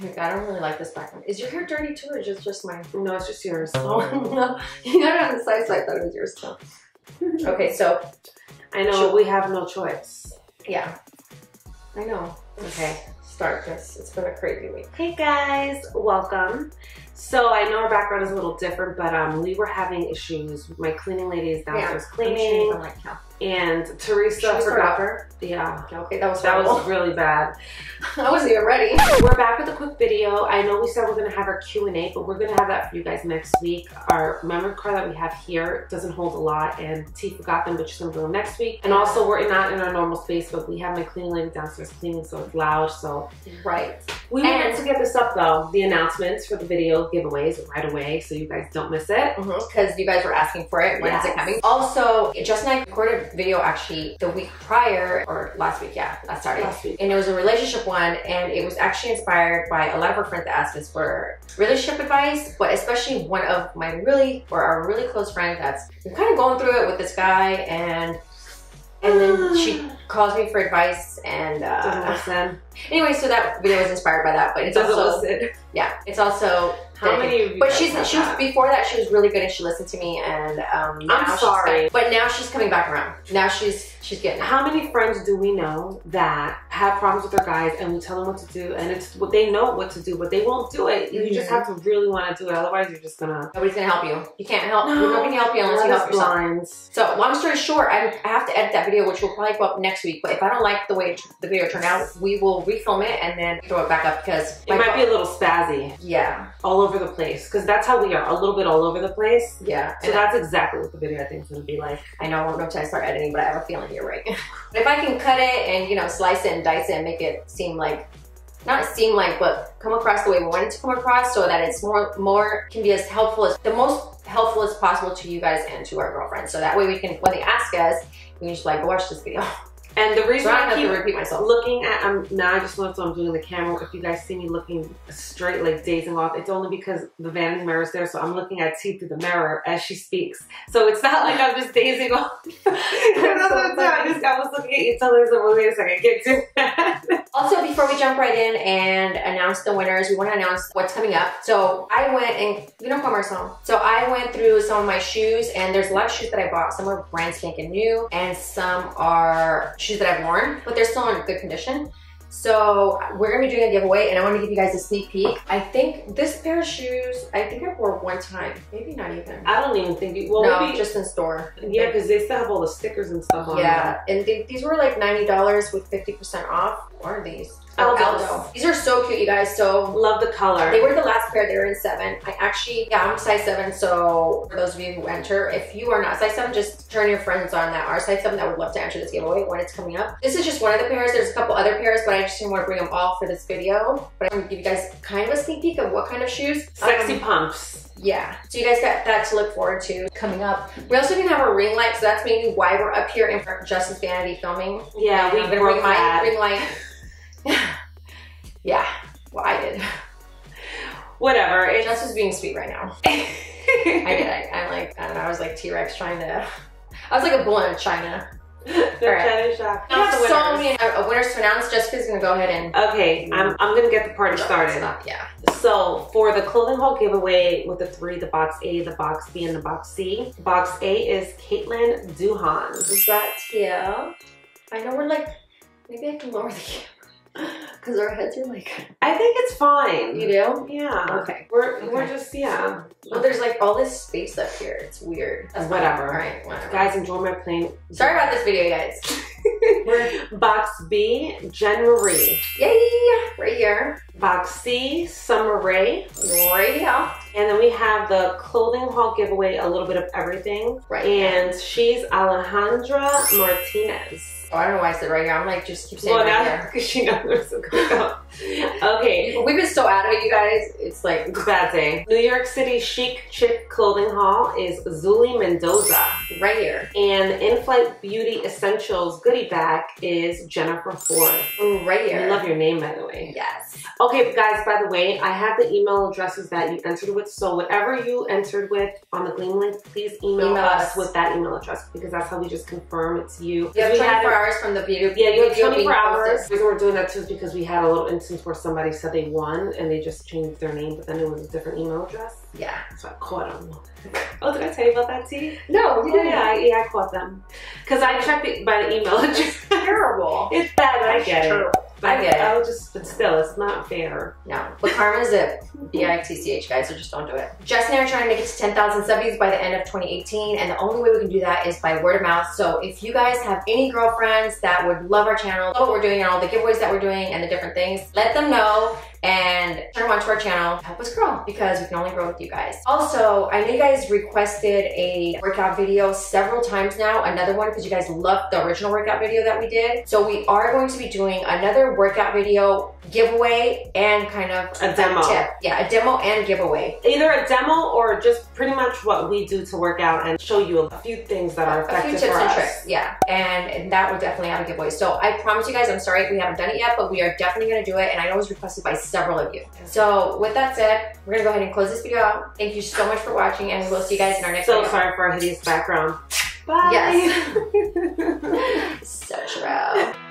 Like, I don't really like this background. Is your hair dirty too, or just mine? No, it's just yours. Oh, no. You got it on the side, so I thought it was yours too. Okay, so. I know we have no choice. Yeah. I know. Okay, start this. It's been a crazy week. Hey guys, welcome. So I know our background is a little different, but we were having issues. My cleaning lady is downstairs cleaning, and Teresa forgot. Yeah. Okay, that was really bad. I wasn't even ready. We're back with a quick video. I know we said we're gonna have our Q&A, but we're gonna have that for you guys next week. Our memory card that we have here doesn't hold a lot, and T forgot them, but she's gonna do them next week. And also, we're not in our normal space, but we have my cleaning lady downstairs cleaning, so it's loud. So we wanted to get this up though. The announcements for the video giveaways right away, so you guys don't miss it. Because you guys were asking for it. When is it coming? Also, Justin and I recorded a video actually the week prior, or last week, last week. And it was a relationship one, and it was actually inspired by a lot of our friends that asked us for relationship advice, but especially one of my our really close friends that's been kind of going through it with this guy, and then she calls me for advice, and anyway, so that video was inspired by that, but it's also it's also but she was before that she was really good and she listened to me, and I'm sorry, but now she's coming back around. Now she's getting it. How many friends do we know that have problems with their guys, and we tell them what to do, and it's what they know what to do, but they won't do it. You just have to really want to do it, otherwise you're just gonna nobody's gonna help you. You can't help. Nobody can help you unless you help yourself. So long story short, I have to edit that video, which will probably go up next week. But if I don't like the way the video turned out, we will refilm it and then throw it back up, because it might be a little spazzy. Yeah, all over the place, because that's how we are, a little bit all over the place. Yeah, so that's exactly what the video I think is gonna be like. I know I won't know until I start editing, but I have a feeling you're right. But if I can cut it and, you know, slice it and dice it and make it seem like, not seem like, but come across the way we want it to come across, so that it's more can be as helpful as, the most helpful as possible to you guys and to our girlfriends. So that way we can, when they ask us, we can just like, watch this video. And the reason I have to repeat myself. Looking at, now I just noticed what I'm doing in the camera. If you guys see me looking straight, like dazing off, it's only because the vanity mirror is there, so I'm looking at T through the mirror as she speaks. So it's not like I'm just dazing off. I was looking at you, telling us, wait a second, get to that. Also, before we jump right in and announce the winners, we want to announce what's coming up. So I went and, you know, Marcel. So I went through some of my shoes, and there's a lot of shoes that I bought. Some are brand spanking new, and some are shoes that I've worn, but they're still in good condition. So we're gonna be doing a giveaway, and I want to give you guys a sneak peek. I think this pair of shoes, I think I wore one time, maybe not even. I don't even think it, well, no, maybe just in store. Yeah, because they still have all the stickers and stuff on. Yeah, and these were like $90 with 50% off. What are these? Aldo. These are so cute, you guys. So love the color. They were the last pair. They were in 7. I actually, I'm size 7. So for those of you who enter, if you are not size 7, just turn your friends on that are size 7 that would love to enter this giveaway when it's coming up. This is just one of the pairs. There's a couple other pairs, but I just didn't want to bring them all for this video. But I'm gonna give you guys kind of a sneak peek of what kind of shoes. Sexy pumps. Yeah, so you guys got that to look forward to coming up. We also didn't have a ring light, so that's maybe why we're up here in front of Justin's Vanity filming. Yeah, we broke my ring light. Yeah, well, I did. Whatever. Justin's being sweet right now. I'm like, I don't know, I was like T-Rex trying to, I was like a bull in China. China shop. We have so many winners to announce. Jessica's gonna go ahead and. Okay, I'm gonna get the party started. Yeah. So for the clothing haul giveaway with the 3, the box A, the box B, and the box C. Box A is Caitlin Duhan. Right here. I know we're like, maybe I can lower the camera. Because our heads are like, I think it's fine. You do? Yeah. Okay. We're just, yeah. Well, there's like all this space up here. It's weird. That's whatever. All right, whatever. Guys, enjoy my plane. Sorry about this video, guys. Box B, Jen Marie. Yay! Right here. Box C, Summer Rae. Right here. And then we have the clothing haul giveaway, a little bit of everything. Right. And she's Alejandra Martinez. Oh, I don't know why I said right here. I'm like, just keep saying right here. Because she knows where to go. Okay. We've been so out of it, you guys. It's like a bad day. New York City chic chick clothing haul is Zuli Mendoza. Right here. And In-Flight Beauty Essentials goodie bag is Jennifer Ford. Right here. I love your name, by the way. Yes. Okay, guys, by the way, I have the email addresses that you entered with. So whatever you entered with on the Gleam link, please email us with that email address because that's how we just confirm it's you. You have 24 hours from the video. Yeah, you have 24 hours. The reason we're doing that too is because we had a little instance where somebody said they won and they just changed their name, but then it was a different email address. Yeah. So I caught them. Oh, did I tell you about that, T? No, you didn't. Yeah, I caught them. Because I checked it by the email address. Terrible. It's bad, I get it. I get it. I would just, but still, it's not fair. No. But karma is a bitch, guys, so just don't do it. Jess and I are trying to make it to 10,000 subbies by the end of 2018, and the only way we can do that is by word of mouth. So if you guys have any girlfriends that would love our channel, what we're doing and all the giveaways that we're doing and the different things, let them know and turn them onto our channel. Help us grow because we can only grow with you guys. Also, I know you guys requested a workout video several times now, another one because you guys loved the original workout video that we did. So we are going to be doing another workout video giveaway and kind of a demo. Tip. Yeah, a demo and giveaway. Either a demo or just pretty much what we do to work out and show you a few things that are effective a few tips for and us. tricks. Yeah, and that would definitely have a giveaway. So I promise you guys, I'm sorry we haven't done it yet, but we are definitely going to do it, and I know it was requested by several of you. So with that said, we're going to go ahead and close this video out. Thank you so much for watching, and we will see you guys in our next video. So sorry for our hideous background. Bye. Yes. So true.